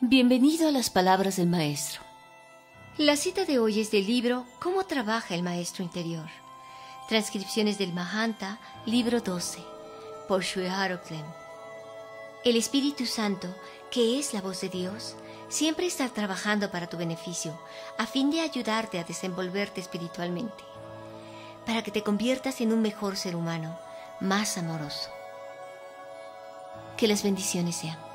Bienvenido a las palabras del maestro. La cita de hoy es del libro ¿Cómo trabaja el maestro interior? Transcripciones del Mahanta, libro 12, por Sri Aurobindo. El Espíritu Santo, que es la voz de Dios, siempre está trabajando para tu beneficio, a fin de ayudarte a desenvolverte espiritualmente, para que te conviertas en un mejor ser humano, más amoroso. Que las bendiciones sean.